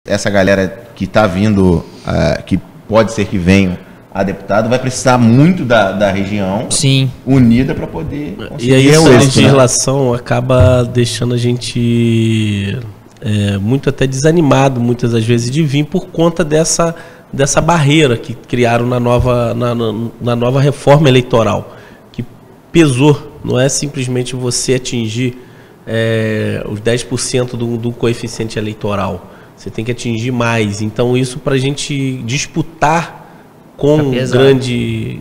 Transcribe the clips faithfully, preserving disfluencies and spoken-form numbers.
essa galera que está vindo, uh, que pode ser que venham a deputado, vai precisar muito da, da região Sim. unida para poder conseguir. E aí essa êxito, legislação, né, acaba deixando a gente é, muito até desanimado, muitas das vezes, de vir por conta dessa, dessa barreira que criaram na nova, na, na, na nova reforma eleitoral, que pesou. Não é simplesmente você atingir é, os dez por cento do, do coeficiente eleitoral. Você tem que atingir mais. Então, isso para a gente disputar com um grande...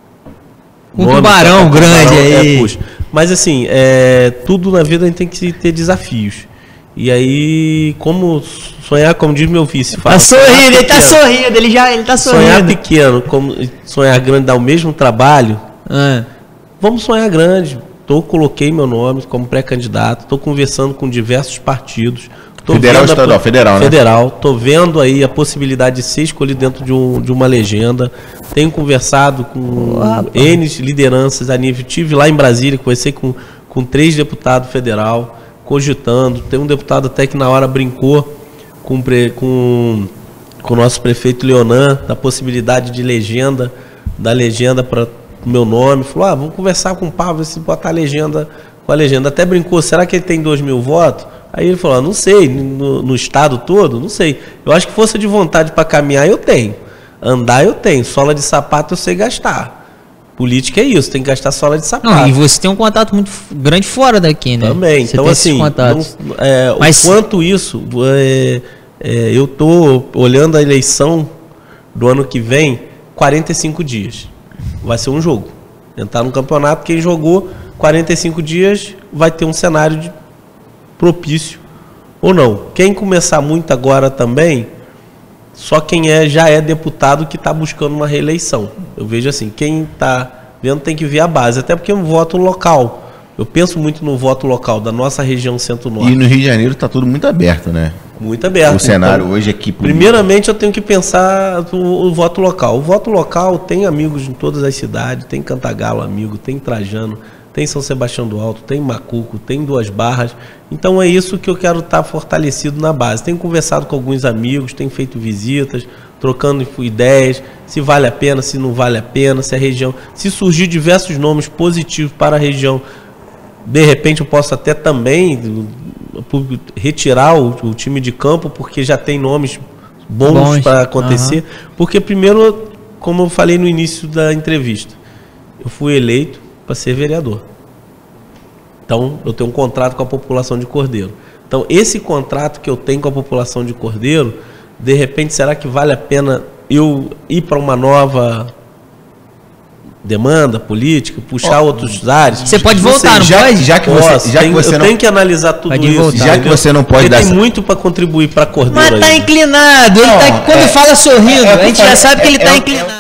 Um tubarão tá, grande tubarão, aí. É, puxa. Mas, assim, é, tudo na vida a gente tem que ter desafios. E aí, como sonhar, como diz meu vice... Fala, tá sorrindo, ele tá sorrindo, ele já ele tá sorrindo. Sonhar pequeno, como sonhar grande, dar o mesmo trabalho... Ah. Vamos sonhar grande. Tô, coloquei meu nome como pré-candidato, estou conversando com diversos partidos. Federal, estadual, a, federal, né? Federal. Estou vendo aí a possibilidade de ser escolhido dentro de, um, de uma legenda. Tenho conversado com N lideranças a nível. Estive lá em Brasília, conversei com, com três deputados federal, cogitando. Tem um deputado até que na hora brincou com, com, com o nosso prefeito Leonan, da possibilidade de legenda, da legenda para o meu nome. Falou, ah, vamos conversar com o Pablo, se botar a legenda com a legenda. Até brincou, será que ele tem dois mil votos? Aí ele falou, ah, não sei, no, no estado todo, não sei. Eu acho que força de vontade para caminhar eu tenho. Andar eu tenho. Sola de sapato eu sei gastar. Política é isso, tem que gastar sola de sapato. Não, e você tem um contato muito grande fora daqui, né? Também. Você então, assim, não, é, Mas... o quanto isso, é, é, eu tô olhando a eleição do ano que vem, quarenta e cinco dias. Vai ser um jogo. Entrar no campeonato, quem jogou quarenta e cinco dias vai ter um cenário de propício ou não. Quem começar muito agora também, só quem é, já é deputado que está buscando uma reeleição. Eu vejo assim, quem está vendo tem que ver a base, até porque é um voto local. Eu penso muito no voto local da nossa região centro-norte. E no Rio de Janeiro está tudo muito aberto, né? Muito aberto. O cenário então, hoje aqui... Primeiramente eu tenho que pensar o, o voto local. O voto local tem amigos em todas as cidades, tem Cantagalo amigo, tem Trajano, tem São Sebastião do Alto, tem Macuco, tem Duas Barras. Então é isso que eu quero estar fortalecido na base. Tenho conversado com alguns amigos, tenho feito visitas, trocando ideias, se vale a pena, se não vale a pena, se a região... Se surgir diversos nomes positivos para a região, de repente eu posso até também retirar o, o time de campo, porque já tem nomes bons, bons. para acontecer. Uhum. Porque primeiro, como eu falei no início da entrevista, eu fui eleito para ser vereador. Então, eu tenho um contrato com a população de Cordeiro. Então, esse contrato que eu tenho com a população de Cordeiro, de repente, será que vale a pena eu ir para uma nova demanda política, puxar oh, outros áreas? Você pode voltar, não já, pode? Já que você, Posso, já tem, que você eu não... tenho que analisar tudo pode isso. Voltar, já que você não pode Ele dar tem essa... muito para contribuir para Cordeiro. Mas tá aí. inclinado. Ele não, tá, quando é, fala sorrindo, é, é, a gente já sabe que ele é, tá é, inclinado.